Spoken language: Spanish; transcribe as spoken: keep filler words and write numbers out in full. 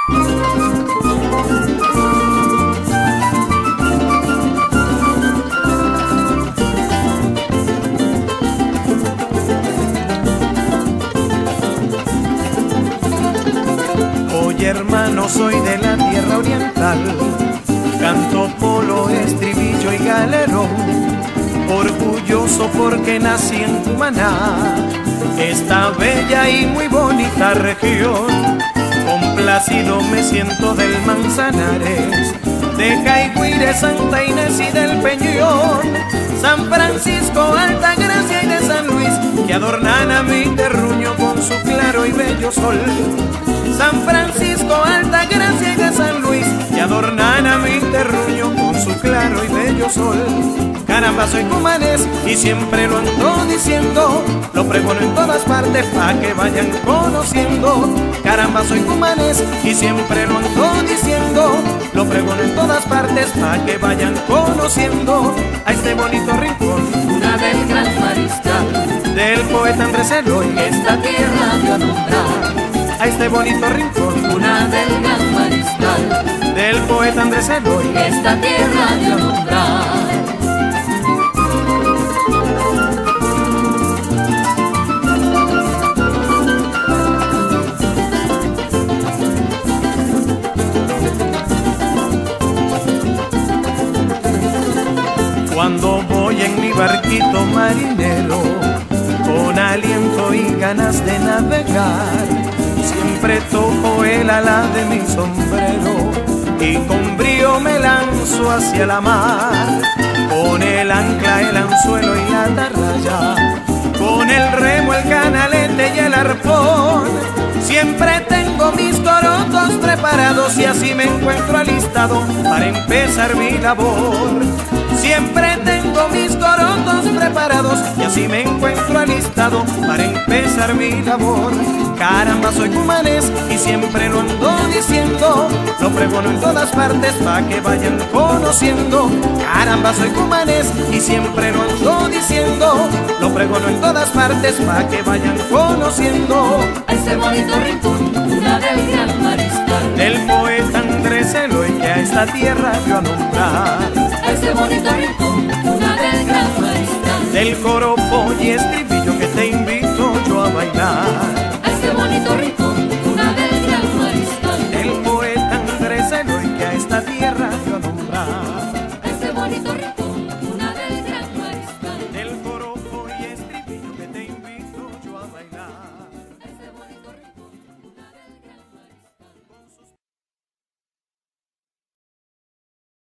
Oye hermano, soy de la tierra oriental, canto polo, estribillo y galerón, orgulloso porque nací en Cumaná, esta bella y muy bonita región. Complacido me siento del Manzanares, de Caigüire, Santa Inés y del Peñón, San Francisco, Altagracia y de San Luis, que adornan a mi terruño con su claro y bello sol. San Francisco, Altagracia y de San Luis, que adornan a mi terruño con su claro y bello sol. Caramba, soy cumanés y siempre lo ando diciendo, lo pregono en todas partes pa' que vayan conociendo. Caramba, soy cumanés y siempre lo ando diciendo, lo pregono en todas partes pa' que vayan conociendo a este bonito rincón, una del gran mariscal, del poeta Andrés Eloy, esta tierra dio a nombrar. A este bonito rincón, una del gran mariscal, del poeta Andrés Eloy, esta tierra dio a nombrar. Cuando voy en mi barquito marinero, con aliento y ganas de navegar, siempre toco el ala de mi sombrero y con brío me lanzo hacia la mar. Con el ancla, el anzuelo y la atarraya, con el remo, el canalete y el arpón, siempre tengo mis corotos preparados y así me encuentro alistado para empezar mi labor. Siempre tengo mis corotos preparados y así me encuentro alistado para empezar mi labor. Caramba, soy cumanés y siempre lo ando diciendo, lo pregono en todas partes pa' que vayan conociendo. Caramba, soy cumanés y siempre lo ando diciendo, lo pregono en todas partes pa' que vayan conociendo A este bonito rincón, una del gran mariscal, del poeta Andrés Eloy, que a esta tierra dio a nombrar. A este bonito rincón, una del gran mariscal, del joropo y estribillo que te invito yo a bailar. A este bonito rincón,